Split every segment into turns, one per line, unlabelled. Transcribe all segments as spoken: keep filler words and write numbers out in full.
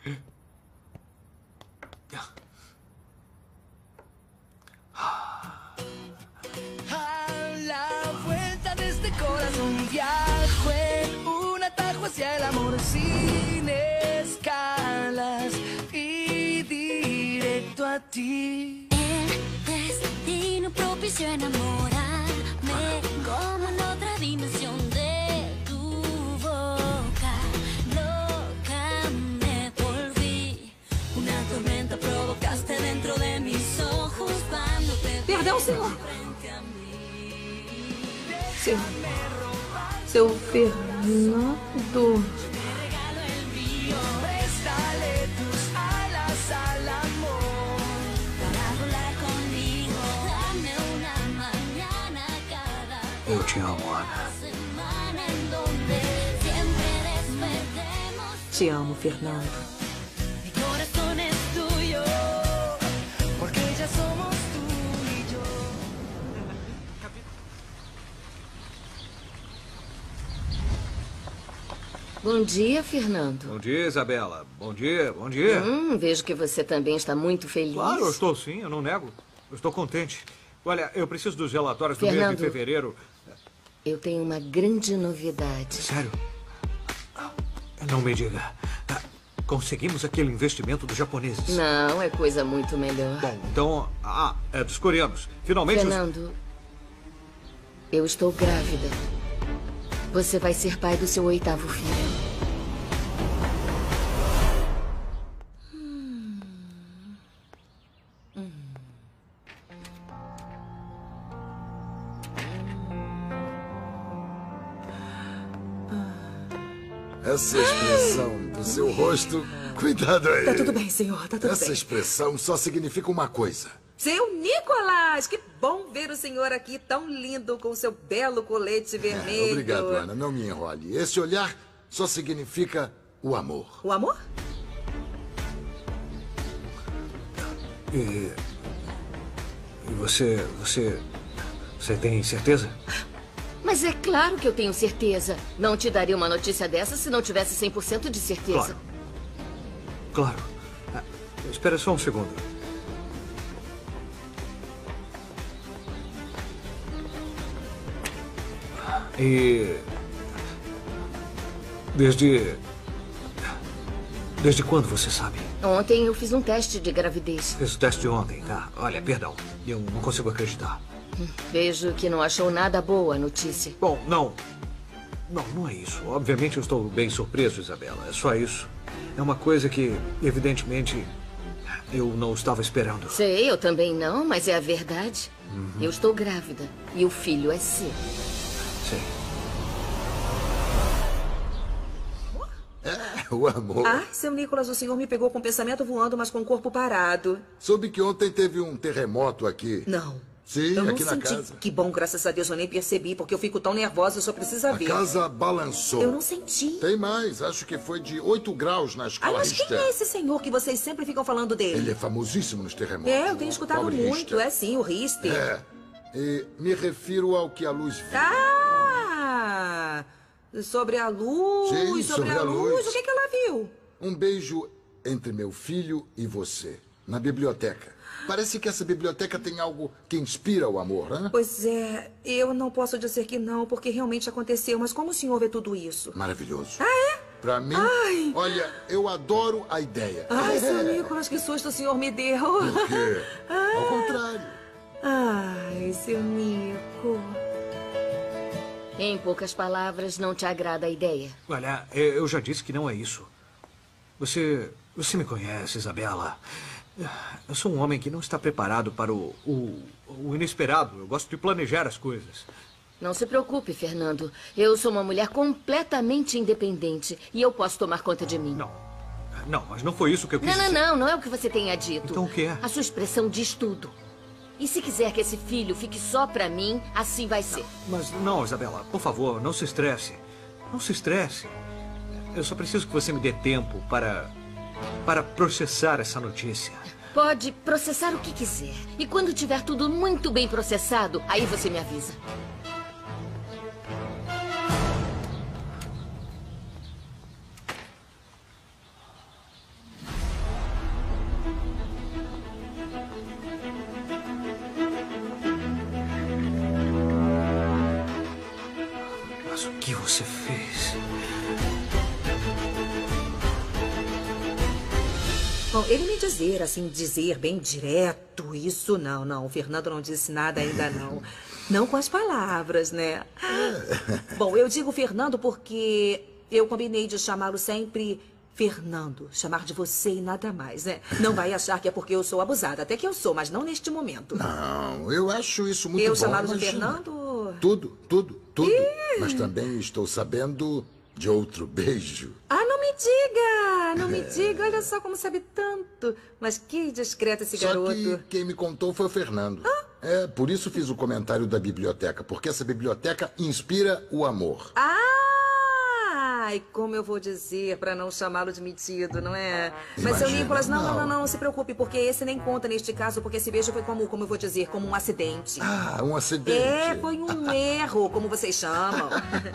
A la vuelta de este corazón viajo en un atajo hacia el amor sin escalas y directo a ti.
El destino propició enamorarme como en otra dimensión de tu boca. Loca me volví, una tormenta provocaste dentro de mis ojos cuando te vi
Perdão, senhor.
frente a mí.
Seu, seu Fernando.
Regalo el mío, préstale tus alas al amor.
Para volar conmigo, dame una mañana cada
Eu te amo, Ana.
semana en donde siempre despertemos.
Te amo, Fernando.
Mi corazón es tuyo, porque ya somos tú y yo.
Bom dia, Fernando.
Bom dia, Isabela. Bom dia, bom dia.
Hum, vejo que você também está muito feliz.
Claro, eu estou sim, eu não nego. Eu estou contente. Olha, eu preciso dos relatórios do mês
Fernando.
de fevereiro.
Eu tenho uma grande novidade.
Sério? Não me diga. Ah, Conseguimos aquele investimento dos japoneses.
Não, é coisa muito melhor.
Bom, então... Ah, é dos coreanos. Finalmente... os-
Fernando, eu estou grávida. Você vai ser pai do seu oitavo filho.
Essa expressão do seu rosto... Cuidado aí.
Tá tudo bem, senhor, tá tudo
Essa
bem.
expressão só significa uma coisa.
Seu Nicolás, que bom ver o senhor aqui tão lindo com seu belo colete vermelho.
Obrigado, Ana. Não me enrole. Esse olhar só significa o amor.
O amor?
E... E você... Você... Você tem certeza?
Mas é claro que eu tenho certeza. Não te daria uma notícia dessa se não tivesse cem por cento de certeza.
Claro. Claro. Ah, espera só um segundo. E... Desde... Desde quando você sabe?
Ontem eu fiz um teste de gravidez.
Fiz o teste ontem, tá? Olha, perdão. Eu não consigo acreditar.
Vejo que não achou nada boa a notícia.
Bom, não. Não, não é isso. Obviamente eu estou bem surpreso, Isabela. É só isso. É uma coisa que, evidentemente, eu não estava esperando.
Sei, eu também não, mas é a verdade. Eu estou grávida e o filho é seu.
Sim.
É, o amor.
Ah, seu Nicolás, o senhor me pegou com o pensamento voando, mas com o corpo parado.
Soube que ontem teve um terremoto aqui.
Não.
Sim,
eu não
aqui na
senti.
casa.
Que bom, graças a Deus, eu nem percebi, porque eu fico tão nervosa, eu só preciso
A
ver.
casa balançou.
Eu não senti.
Tem mais, acho que foi de oito graus na
Ah,
escala
mas quem
Richter.
é esse senhor que vocês sempre ficam falando dele?
Ele é famosíssimo nos terremotos.
É, eu tenho escutado
Pobre
muito.
Richter.
É sim, o Richter.
É. E me refiro ao que a luz viu.
Ah! Sobre a luz,
Sim,
sobre,
sobre
a
a
luz.
luz.
O que, que ela viu?
Um beijo entre meu filho e você, na biblioteca. Parece que essa biblioteca tem algo que inspira o amor, né?
Pois é, eu não posso dizer que não, porque realmente aconteceu. Mas como o senhor vê tudo isso?
Maravilhoso.
Ah, é?
Pra mim,
Ai.
olha, eu adoro a ideia.
Ai,
É.
seu Nicolas, que susto o senhor me deu.
Por quê? Ao contrário.
Ai, seu Nico.
Em poucas palavras, não te agrada a ideia.
Olha, eu já disse que não é isso. Você... Você me conhece, Isabela. Eu sou um homem que não está preparado para o, o, o inesperado. Eu gosto de planejar as coisas.
Não se preocupe, Fernando. Eu sou uma mulher completamente independente e eu posso tomar conta de mim.
Não. Não, mas não foi isso que eu quis
Não, não,
dizer.
não. Não é o que você tenha dito.
Então o que é?
A sua expressão diz tudo. E se quiser que esse filho fique só pra mim, assim vai ser.
Mas não, Isabela, por favor, não se estresse. Não se estresse. Eu só preciso que você me dê tempo para... para processar essa notícia.
Pode processar o que quiser. E quando tiver tudo muito bem processado, aí você me avisa.
que você fez?
Bom, ele me dizer, assim, dizer bem direto, isso não, não. O Fernando não disse nada ainda não. Não com as palavras, né? Bom, eu digo Fernando porque eu combinei de chamá-lo sempre Fernando. Chamar de você e nada mais, né? Não vai achar que é porque eu sou abusada. Até que eu sou, mas não neste momento.
Não, eu acho isso muito
Eu
bom.
chamá-lo de
imagina.
Fernando?
Tudo, tudo, tudo. Mas também estou sabendo de outro beijo.
Ah, não me diga! Não me diga, olha só como sabe tanto. Mas que discreto esse
Só
garoto.
que quem me contou foi o Fernando. É, por isso fiz o comentário da biblioteca, porque essa biblioteca inspira o amor.
Ai, como eu vou dizer para não chamá-lo de metido, não é? Mas, seu
Imagina,
Nicolas, não, não, não,
não.
não, não se preocupe, porque esse nem conta neste caso, porque esse beijo foi como, como eu vou dizer, como um acidente.
Ah, um acidente.
É, foi um erro, como vocês chamam.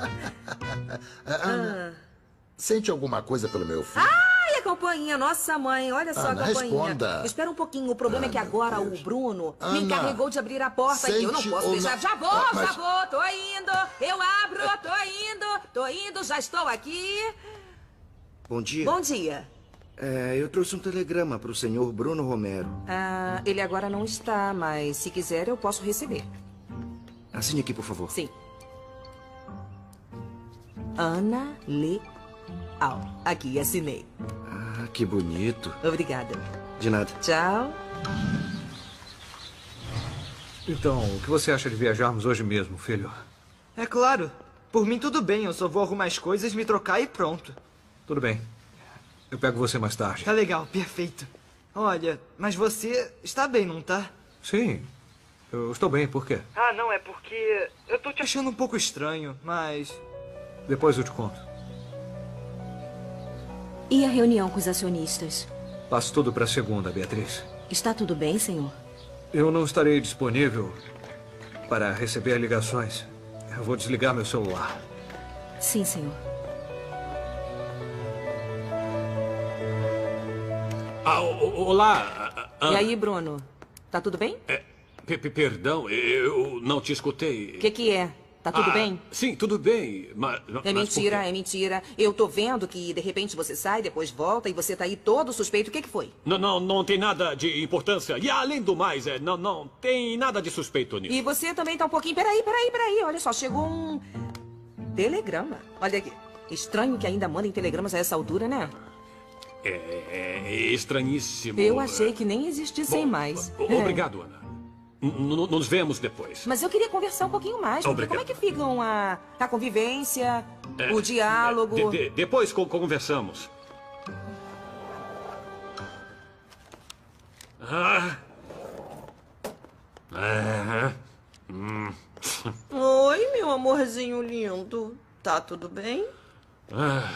Ana, sente alguma coisa pelo meu filho?
Ai, a campainha, nossa mãe, olha só
Ana,
a campainha.
responda.
Espera um pouquinho, o problema é que
Ai, meu
agora
Deus.
o Bruno me
Ana,
encarregou de abrir a porta e eu não
sente
posso
ou
deixar.
não-
Já vou,
Ah, mas-
já vou, tô indo, eu abro, tô indo, tô indo, já estou aqui.
Bom dia.
Bom dia.
É, eu trouxe um telegrama para o senhor Bruno Romero.
Ah, ele agora não está, mas se quiser eu posso receber.
Assine aqui, por favor.
Sim. Ana Leal. Aqui, assinei.
Ah, que bonito.
Obrigada.
De nada.
Tchau.
Então, o que você acha de viajarmos hoje mesmo, filho?
É claro. Por mim, tudo bem. Eu só vou arrumar as coisas, me trocar e pronto.
Tudo bem. Eu pego você mais tarde.
Tá legal, perfeito. Olha, mas você está bem, não tá?
Sim, eu estou bem. Por quê?
Ah, não, é porque eu tô te achando um pouco estranho, mas...
Depois eu te conto.
E a reunião com os acionistas?
Passo tudo para segunda, Beatriz.
Está tudo bem, senhor?
Eu não estarei disponível para receber ligações. Eu vou desligar meu celular.
Sim, senhor.
Ah, o- olá. ah,
E aí, Bruno? Tá tudo bem?
é, pe- pe- perdão, eu não te escutei.
O que que é? Tá tudo
Ah,
bem?
Sim, tudo bem. Mas,
É mentira, é mentira. Eu tô vendo que de repente você sai, depois volta e você tá aí todo suspeito. O que que foi?
Não, não, não tem nada de importância. E além do mais, é, não, não tem nada de suspeito nisso.
E você também tá um pouquinho... Peraí, peraí, peraí. Olha só, chegou um telegrama. Olha aqui. Estranho que ainda mandem telegramas a essa altura, né?
É, é estranhíssimo.
Eu achei que nem existissem
Bom,
mais.
o-
É.
Obrigado, Ana. N- n- Nos vemos depois.
Mas eu queria conversar um pouquinho mais. Porque
Obrigado.
como é que ficam a, a convivência,
É,
o diálogo?
de- de- depois co- conversamos. Ah. Ah. Hum.
Oi, meu amorzinho lindo. Tá tudo bem?
Ah.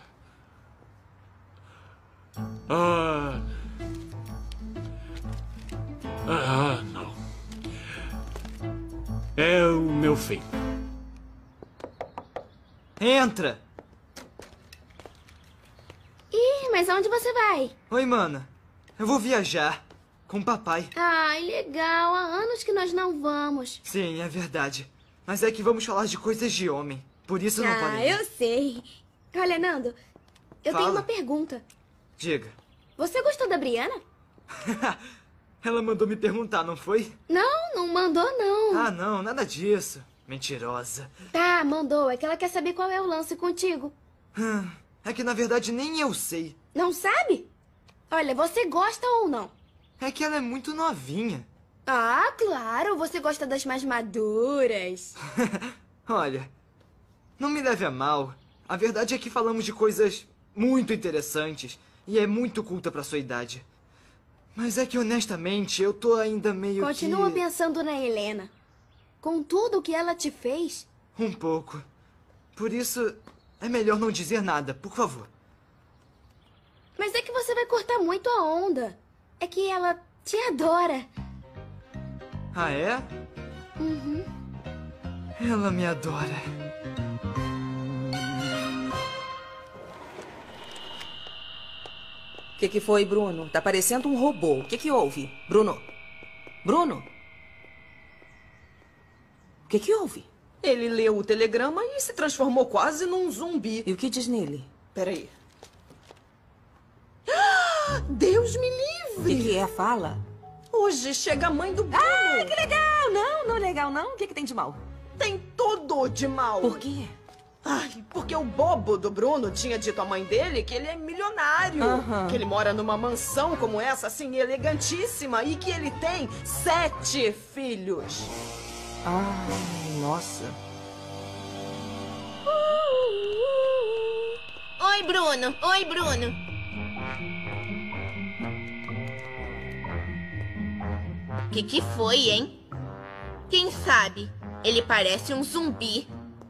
Ah. Ah, não. É o meu fim.
Entra!
Ih, mas aonde você vai?
Oi, mana. Eu vou viajar com o papai.
Ai, legal. Há anos que nós não vamos.
Sim, é verdade. Mas é que vamos falar de coisas de homem. Por isso não
ah,
podem ir.
eu sei. Olha, Nando, eu
Fala.
tenho uma pergunta.
Diga.
Você gostou da Briana?
Ela mandou me perguntar, não foi?
Não, não mandou, não.
Ah, não, nada disso. Mentirosa.
Tá, mandou. É que ela quer saber qual é o lance contigo.
Hum, É que na verdade nem eu sei.
Não sabe? Olha, você gosta ou não?
É que ela é muito novinha.
Ah, claro. Você gosta das mais maduras.
Olha, não me leve a mal. A verdade é que falamos de coisas muito interessantes e é muito culta pra sua idade. Mas é que honestamente eu tô ainda meio
Continua
que...
pensando na Helena. Com tudo o que ela te fez.
Um pouco. Por isso, é melhor não dizer nada, por favor.
Mas é que você vai cortar muito a onda. É que ela te adora.
Ah, é?
Uhum.
Ela me adora.
O que que foi, Bruno? Tá parecendo um robô. O que que houve? Bruno? Bruno? O que que houve?
Ele leu o telegrama e se transformou quase num zumbi.
E o que diz nele?
Peraí. Ah, Deus me
O
livre!
que, que é? Fala.
Hoje chega a mãe do Bruno.
Ah, que legal! Não, não é legal, não. O que, que tem de mal?
Tem tudo de mal.
Por quê?
Ai, porque o bobo do Bruno tinha dito à mãe dele que ele é milionário.
Aham.
Que ele mora numa mansão como essa, assim, elegantíssima. E que ele tem sete filhos.
Ai, nossa.
Oi, Bruno. Oi, Bruno. Que que foi, hein? Quem sabe? Ele parece um zumbi.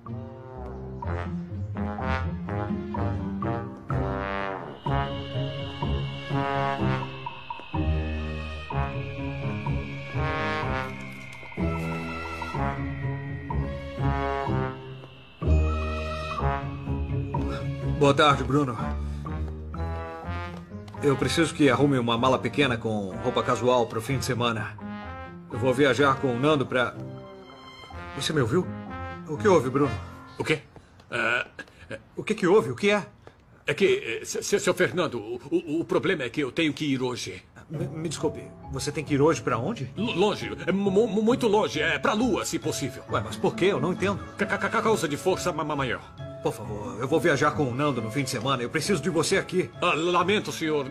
Boa tarde, Bruno. Eu preciso que arrume uma mala pequena com roupa casual para o fim de semana. Eu vou viajar com o Nando para... Você me ouviu? O que houve, Bruno?
O quê? Uh,
o que que houve? O que é?
É que, seu Fernando, o, o, o problema é que eu tenho que ir hoje.
Me, me desculpe, você tem que ir hoje para onde?
L longe, é muito longe, é para a Lua, se possível.
Ué, mas por quê? Eu não entendo.
C -c Causa de força maior.
Por favor, eu vou viajar com o Nando no fim de semana. Eu preciso de você aqui.
Ah, lamento, senhor.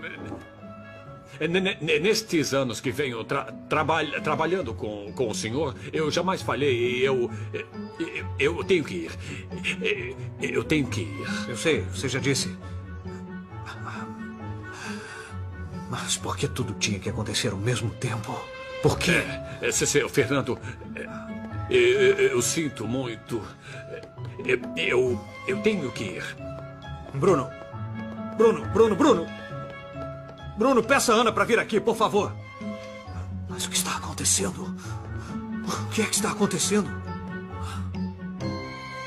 Nestes anos que venho tra traba trabalhando com, com o senhor, eu jamais falhei. Eu, eu, eu tenho que ir. Eu tenho que ir.
Eu sei, você já disse. Mas por que tudo tinha que acontecer ao mesmo tempo? Por quê?
É, seu Fernando, eu, eu, eu sinto muito. Eu, eu, eu tenho que ir.
Bruno, Bruno, Bruno, Bruno. Bruno, peça a Ana para vir aqui, por favor. Mas o que está acontecendo? O que é que está acontecendo?